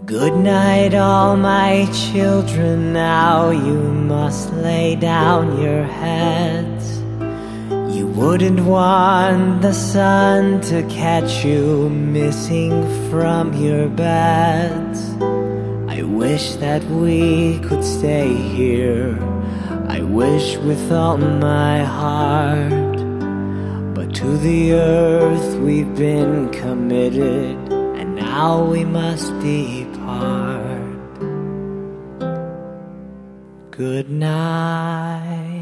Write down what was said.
Good night, all my children, now you must lay down your heads. You wouldn't want the sun to catch you missing from your beds. I wish that we could stay here, I wish with all my heart. But to the earth we've been committed, and now we must depart. Good night.